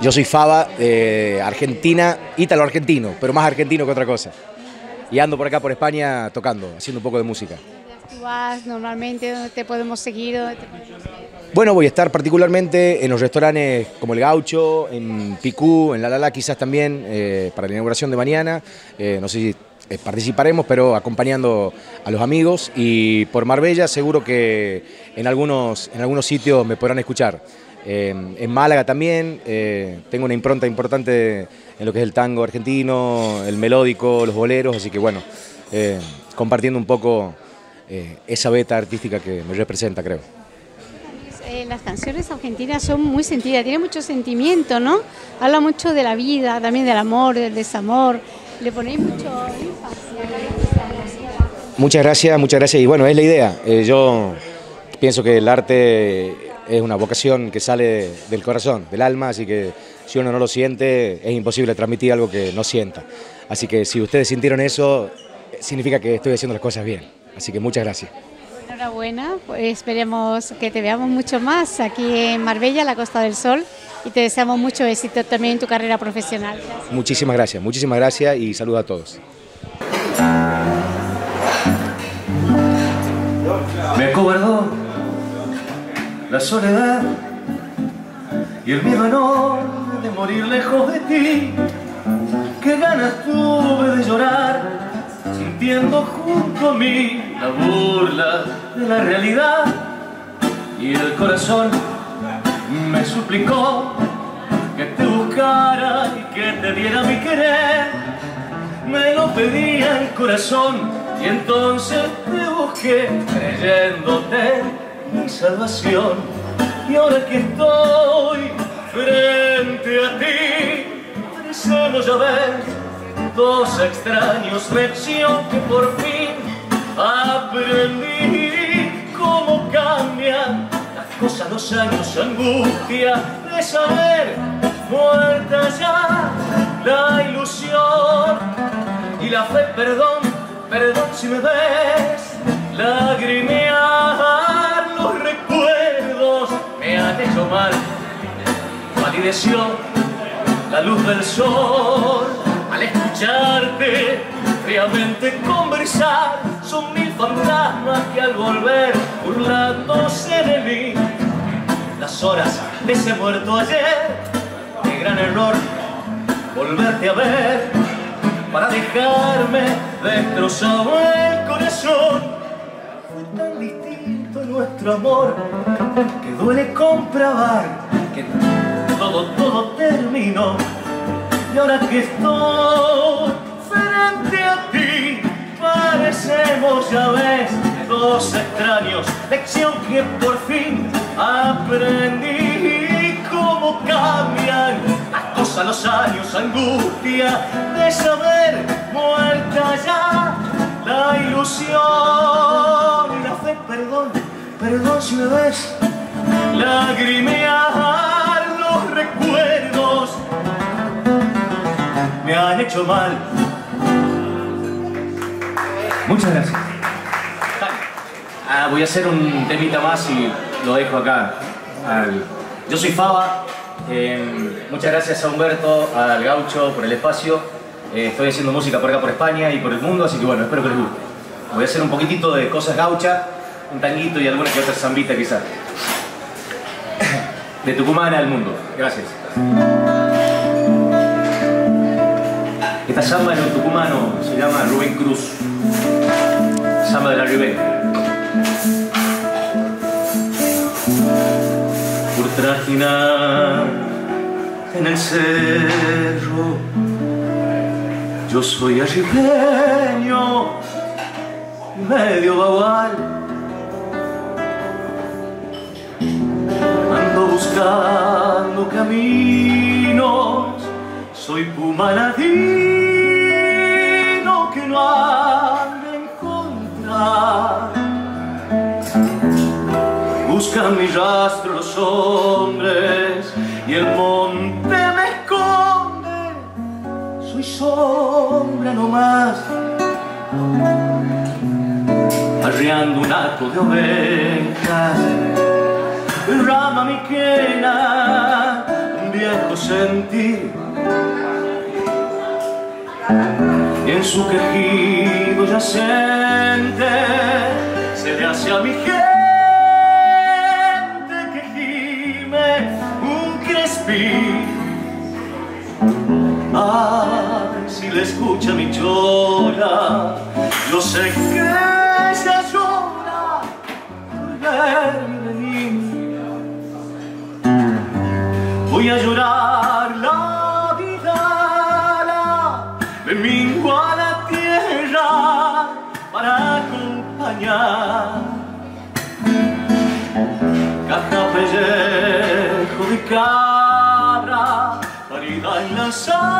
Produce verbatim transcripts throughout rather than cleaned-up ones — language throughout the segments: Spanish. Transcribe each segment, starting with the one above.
Yo soy Faba, de Argentina, ítalo-argentino, pero más argentino que otra cosa. Y ando por acá, por España, tocando, haciendo un poco de música. ¿Tú vas normalmente? ¿Dónde te podemos seguir? ¿Dónde te podemos ver? Bueno, voy a estar particularmente en los restaurantes como El Gaucho, en Picú, en La La La quizás también, eh, para la inauguración de mañana. Eh, no sé si eh, participaremos, pero acompañando a los amigos. Y por Marbella seguro que en algunos, en algunos sitios me podrán escuchar. Eh, en Málaga también, eh, tengo una impronta importante en lo que es el tango argentino, el melódico, los boleros, así que bueno, eh, compartiendo un poco eh, esa beta artística que me representa, creo. Eh, las canciones argentinas son muy sentidas, tienen mucho sentimiento, ¿no? Habla mucho de la vida, también del amor, del desamor, le ponéis mucho énfasis. Muchas gracias, muchas gracias, y bueno, es la idea. Eh, yo pienso que el arte es una vocación que sale del corazón, del alma, así que si uno no lo siente, es imposible transmitir algo que no sienta. Así que si ustedes sintieron eso, significa que estoy haciendo las cosas bien. Así que muchas gracias. Enhorabuena, pues esperemos que te veamos mucho más aquí en Marbella, la Costa del Sol, y te deseamos mucho éxito también en tu carrera profesional. Gracias. Muchísimas gracias, muchísimas gracias y saludos a todos. Me acobardó la soledad y el miedo enorme de morir lejos de ti. Qué ganas tuve de llorar, sintiendo junto a mí la burla de la realidad. Y el corazón me suplicó que te buscara y que te diera mi querer. Me lo pedía el corazón y entonces te busqué, creyéndote mi salvación. Y ahora que estoy frente a ti, parecemos ya ver dos extraños, lección que por fin aprendí. Cómo cambian las cosas, los años, angustia de saber muerta ya la ilusión y la fe. Perdón, perdón si me ves lagrimear, los recuerdos me han hecho mal. Palideció la luz del sol al escucharte fríamente conversar. Son mil fantasmas que al volver burlándose de mí. Las horas de ese muerto ayer, qué gran error volverte a ver para dejarme destrozado el corazón. Fue tan distinto nuestro amor que duele comprobar que todo, todo terminó. Y ahora que estoy frente a ti, parecemos, ya ves, dos extraños, lección que por fin aprendí. Cómo cambian las cosas, los años, angustia de saber muerta ya la ilusión y la fe. Perdón, perdón si me ves lagrimear, los recuerdos me han hecho mal. Muchas gracias. Ah, voy a hacer un temita más y lo dejo acá. Al... Yo soy Faba. Eh, muchas gracias a Humberto, al Gaucho por el espacio. Eh, estoy haciendo música por acá, por España y por el mundo, así que bueno, espero que les guste. Voy a hacer un poquitito de cosas gauchas, un tanguito y alguna que otra zambita quizás. De Tucumán al mundo. Gracias. Esta samba en un tucumano se llama Rubén Cruz, samba de la Ribera. Por trajinar en el cerro, yo soy arribeño, medio bagual. Ando buscando caminos, soy pumaladino que no han de encontrar. Buscan mi rastro los hombres y el monte me esconde. Soy sombra nomás, arreando un hato de ovejas. Rama mi quena, un viejo tu sentir, y en su quejido yacente se le hace a mi gente que gime un crespín. Ay, si le escucha mi chola, yo sé que ella llora por verme venir. Voy a llorar la vida, me mingo a la tierra para acompañar. Caja, pellejo de cabra, parida en las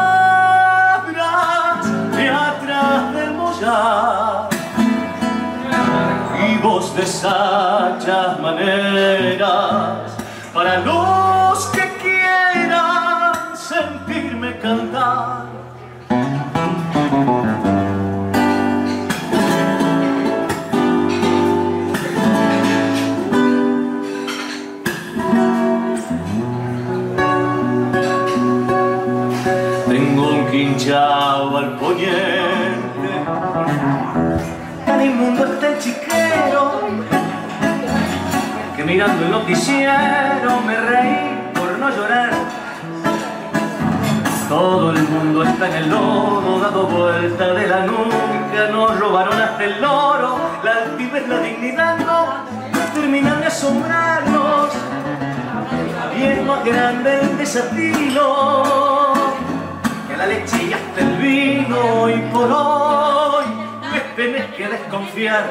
sabras de atrás del mollar, y voz de sachas maneras para los que quieran sentirme cantar. Tengo un quinchao al poniente, tan inmundo está el chiquero, que mirando el noticiero me reí por no llorar. Todo el mundo está en el lodo, dado vuelta de la nuca, nos robaron hasta el loro, la altivez, la dignidad no terminan de asombrarnos, y es más grande el desafío que la leche y hasta el vino, y por hoy me tenés que desconfiar.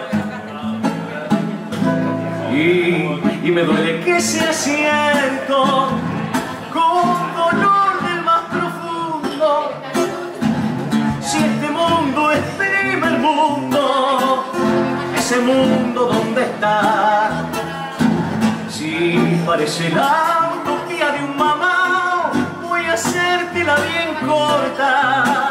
Y, y me duele que sea cierto, con dolor del más profundo, si este mundo es primer mundo, ese mundo donde está, si parece la utopía de un mamá, voy a hacértela bien corta.